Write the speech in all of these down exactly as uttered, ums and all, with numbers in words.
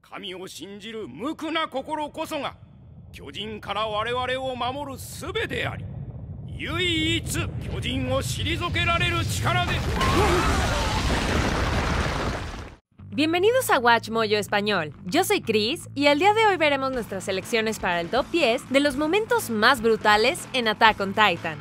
神を信じる無垢な心こそが巨人から我々を守る術であり、唯一巨人を退けられる力で。 Bienvenidos a Watch Mojo Español. Yo soy Chris y el día de hoy veremos nuestras selecciones para el top diez de los momentos más brutales en Attack on Titan.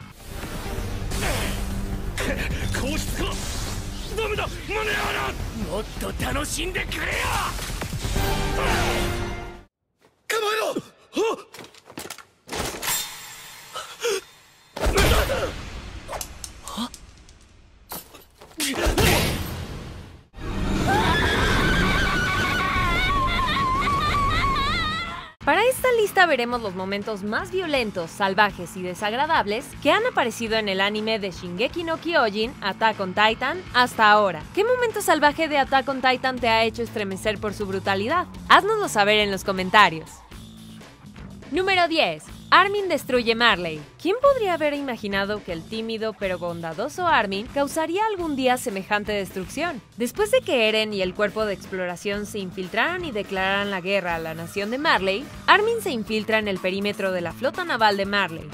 Para esta lista veremos los momentos más violentos, salvajes y desagradables que han aparecido en el anime de Shingeki no Kyojin, Attack on Titan, hasta ahora. ¿Qué momento salvaje de Attack on Titan te ha hecho estremecer por su brutalidad? Haznoslo saber en los comentarios. Número diez. Armin destruye Marley. ¿Quién podría haber imaginado que el tímido pero bondadoso Armin causaría algún día semejante destrucción? Después de que Eren y el cuerpo de exploración se infiltraran y declararan la guerra a la nación de Marley, Armin se infiltra en el perímetro de la flota naval de Marley.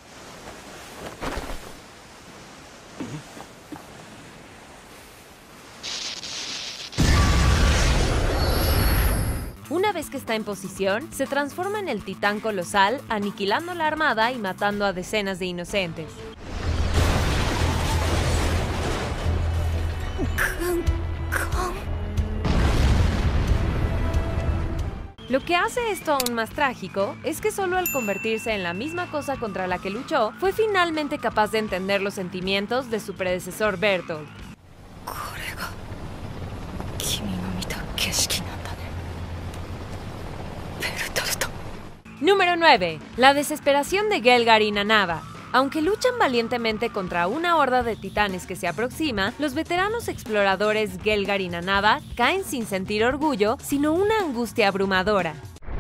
Una vez que está en posición, se transforma en el titán colosal, aniquilando la armada y matando a decenas de inocentes. Lo que hace esto aún más trágico es que solo al convertirse en la misma cosa contra la que luchó, fue finalmente capaz de entender los sentimientos de su predecesor Bertolt. Número nueve. La desesperación de Gelgar y Nanaba. Aunque luchan valientemente contra una horda de titanes que se aproxima, los veteranos exploradores Gelgar y Nanaba caen sin sentir orgullo, sino una angustia abrumadora.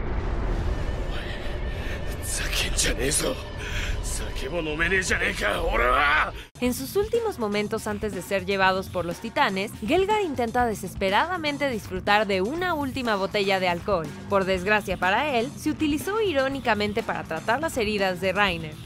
En sus últimos momentos antes de ser llevados por los titanes, Gelgar intenta desesperadamente disfrutar de una última botella de alcohol. Por desgracia para él, se utilizó irónicamente para tratar las heridas de Reiner.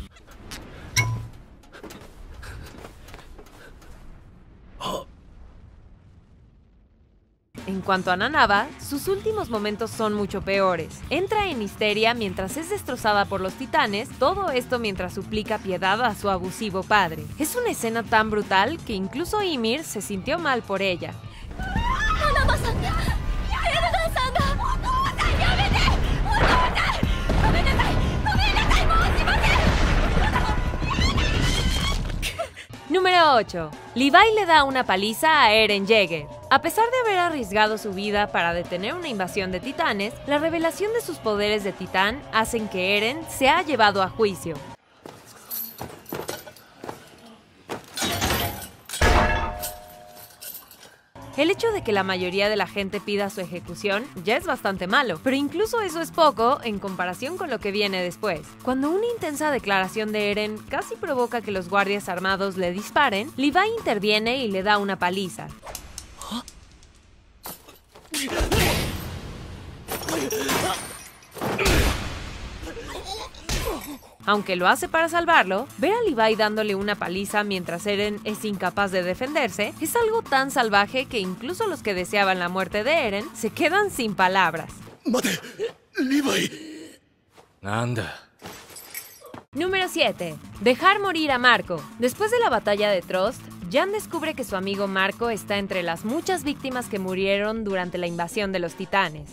En cuanto a Nanaba, sus últimos momentos son mucho peores. Entra en histeria mientras es destrozada por los titanes, todo esto mientras suplica piedad a su abusivo padre. Es una escena tan brutal que incluso Ymir se sintió mal por ella. Número ocho. Levi le da una paliza a Eren Yeager. A pesar de haber arriesgado su vida para detener una invasión de titanes, la revelación de sus poderes de titán hacen que Eren sea llevado a juicio. El hecho de que la mayoría de la gente pida su ejecución ya es bastante malo, pero incluso eso es poco en comparación con lo que viene después. Cuando una intensa declaración de Eren casi provoca que los guardias armados le disparen, Levi interviene y le da una paliza. Aunque lo hace para salvarlo, ver a Levi dándole una paliza mientras Eren es incapaz de defenderse es algo tan salvaje que incluso los que deseaban la muerte de Eren se quedan sin palabras. ¡Mate! ¡Levi! ¡Anda! Número siete. Dejar morir a Marco. Después de la batalla de Trost, Jan descubre que su amigo Marco está entre las muchas víctimas que murieron durante la invasión de los titanes.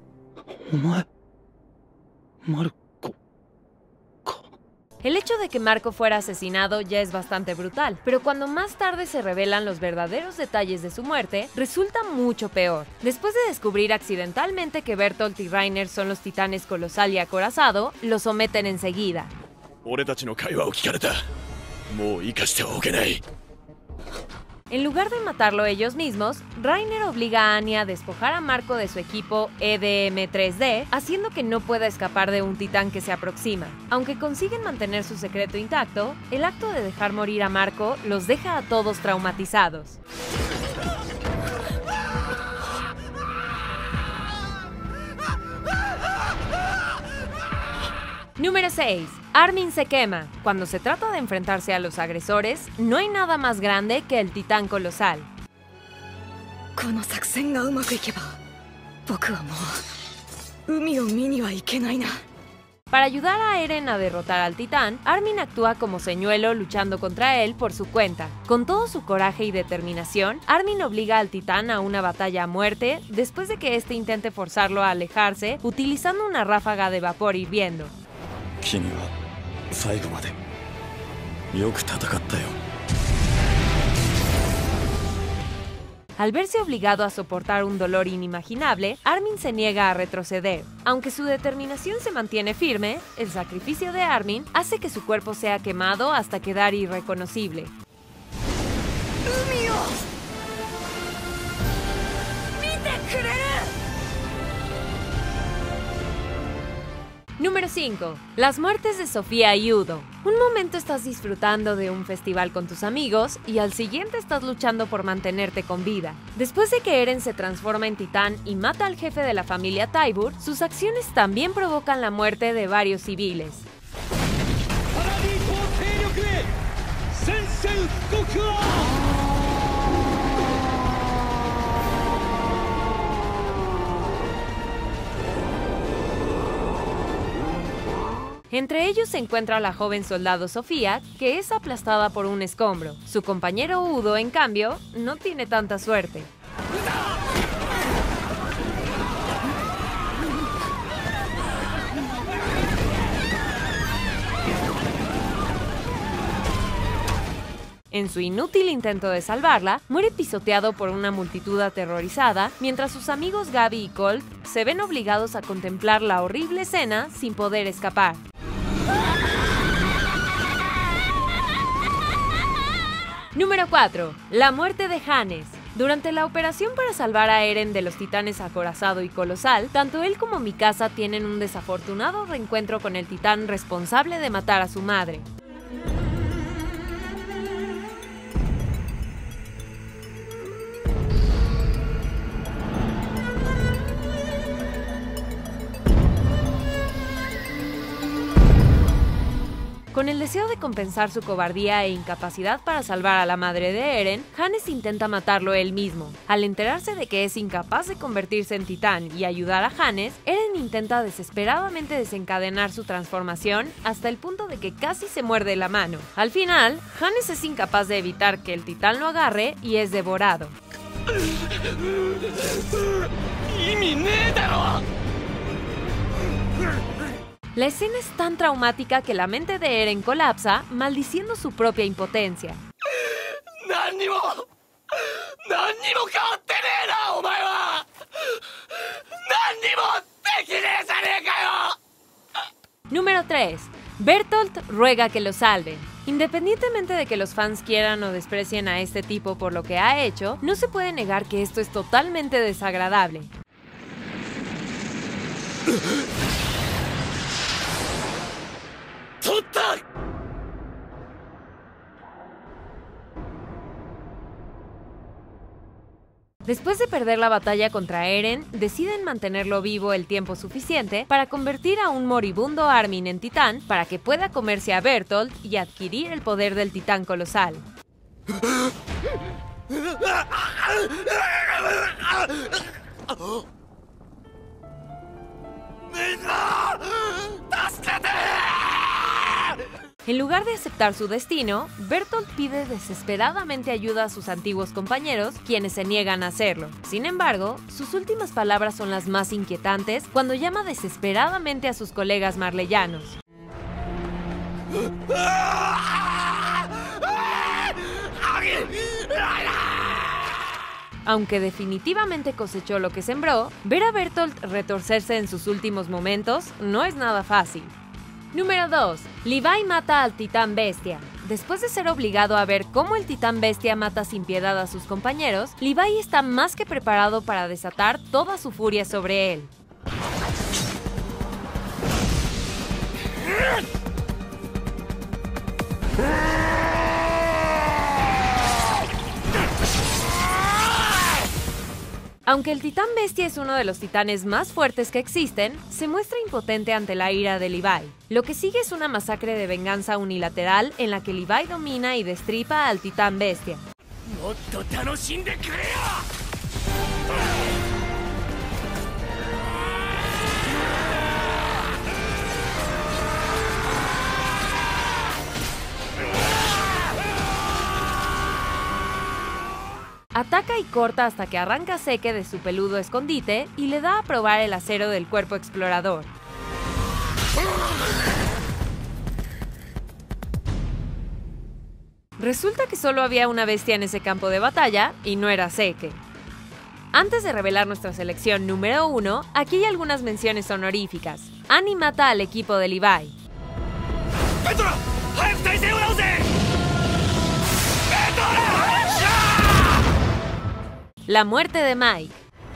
Marco. El hecho de que Marco fuera asesinado ya es bastante brutal, pero cuando más tarde se revelan los verdaderos detalles de su muerte, resulta mucho peor. Después de descubrir accidentalmente que Bertolt y Reiner son los titanes colosal y acorazado, lo someten enseguida. En lugar de matarlo ellos mismos, Reiner obliga a Annie a despojar a Marco de su equipo E D M tres D, haciendo que no pueda escapar de un titán que se aproxima. Aunque consiguen mantener su secreto intacto, el acto de dejar morir a Marco los deja a todos traumatizados. Número seis. Armin se quema. Cuando se trata de enfrentarse a los agresores, no hay nada más grande que el titán colosal. Para ayudar a Eren a derrotar al titán, Armin actúa como señuelo luchando contra él por su cuenta. Con todo su coraje y determinación, Armin obliga al titán a una batalla a muerte después de que éste intente forzarlo a alejarse utilizando una ráfaga de vapor hirviendo. Al verse obligado a soportar un dolor inimaginable, Armin se niega a retroceder. Aunque su determinación se mantiene firme, el sacrificio de Armin hace que su cuerpo sea quemado hasta quedar irreconocible. Número cinco. Las muertes de Sofía y Udo. Un momento estás disfrutando de un festival con tus amigos y al siguiente estás luchando por mantenerte con vida. Después de que Eren se transforma en titán y mata al jefe de la familia Tybur, sus acciones también provocan la muerte de varios civiles. Entre ellos se encuentra la joven soldado Sofía, que es aplastada por un escombro. Su compañero Udo, en cambio, no tiene tanta suerte. En su inútil intento de salvarla, muere pisoteado por una multitud aterrorizada, mientras sus amigos Gaby y Colt se ven obligados a contemplar la horrible escena sin poder escapar. Número cuatro. La muerte de Hannes. Durante la operación para salvar a Eren de los titanes acorazado y colosal, tanto él como Mikasa tienen un desafortunado reencuentro con el titán responsable de matar a su madre. Con el deseo de compensar su cobardía e incapacidad para salvar a la madre de Eren, Hannes intenta matarlo él mismo. Al enterarse de que es incapaz de convertirse en titán y ayudar a Hannes, Eren intenta desesperadamente desencadenar su transformación hasta el punto de que casi se muerde la mano. Al final, Hannes es incapaz de evitar que el titán lo agarre y es devorado. La escena es tan traumática que la mente de Eren colapsa, maldiciendo su propia impotencia. Número tres. Bertolt ruega que lo salven. Independientemente de que los fans quieran o desprecien a este tipo por lo que ha hecho, no se puede negar que esto es totalmente desagradable. Después de perder la batalla contra Eren, deciden mantenerlo vivo el tiempo suficiente para convertir a un moribundo Armin en titán para que pueda comerse a Bertolt y adquirir el poder del titán colosal. En lugar de aceptar su destino, Bertolt pide desesperadamente ayuda a sus antiguos compañeros, quienes se niegan a hacerlo. Sin embargo, sus últimas palabras son las más inquietantes cuando llama desesperadamente a sus colegas marleyanos. Aunque definitivamente cosechó lo que sembró, ver a Bertolt retorcerse en sus últimos momentos no es nada fácil. Número dos. Levi mata al titán bestia. Después de ser obligado a ver cómo el titán bestia mata sin piedad a sus compañeros, Levi está más que preparado para desatar toda su furia sobre él. Aunque el titán bestia es uno de los titanes más fuertes que existen, se muestra impotente ante la ira de Levi. Lo que sigue es una masacre de venganza unilateral en la que Levi domina y destripa al titán bestia. Ataca y corta hasta que arranca a Seke de su peludo escondite y le da a probar el acero del cuerpo explorador. Resulta que solo había una bestia en ese campo de batalla y no era Seke. Antes de revelar nuestra selección número uno, aquí hay algunas menciones honoríficas. Annie mata al equipo de Levi. La muerte de Mike.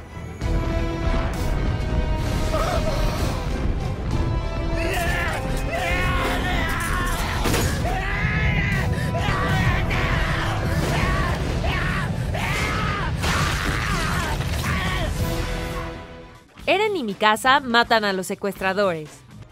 Eren y Mikasa matan a los secuestradores.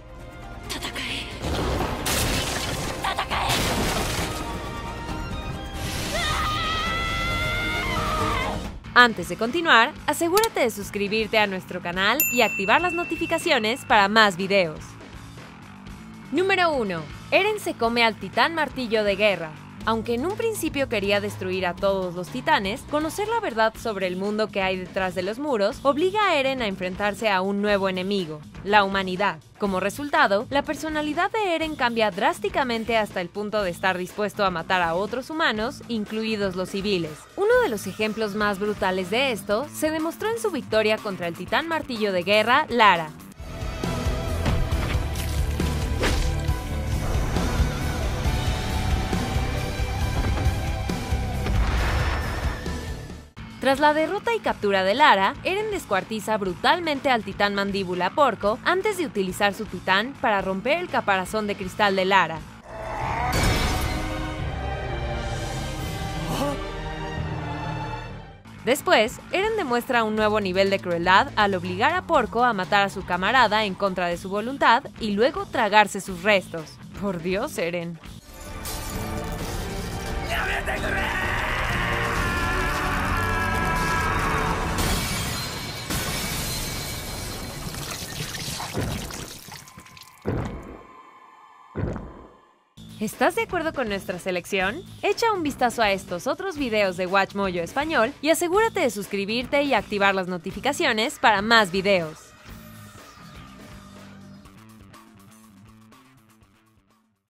Antes de continuar, asegúrate de suscribirte a nuestro canal y activar las notificaciones para más videos. Número uno. Eren se come al titán martillo de guerra. Aunque en un principio quería destruir a todos los titanes, conocer la verdad sobre el mundo que hay detrás de los muros obliga a Eren a enfrentarse a un nuevo enemigo, la humanidad. Como resultado, la personalidad de Eren cambia drásticamente hasta el punto de estar dispuesto a matar a otros humanos, incluidos los civiles. Uno de los ejemplos más brutales de esto se demostró en su victoria contra el titán martillo de guerra, Lara. Tras la derrota y captura de Lara, Eren descuartiza brutalmente al titán mandíbula Porco antes de utilizar su titán para romper el caparazón de cristal de Lara. Después, Eren demuestra un nuevo nivel de crueldad al obligar a Porco a matar a su camarada en contra de su voluntad y luego tragarse sus restos. Por Dios, Eren. ¿Estás de acuerdo con nuestra selección? Echa un vistazo a estos otros videos de WatchMojo Español y asegúrate de suscribirte y activar las notificaciones para más videos.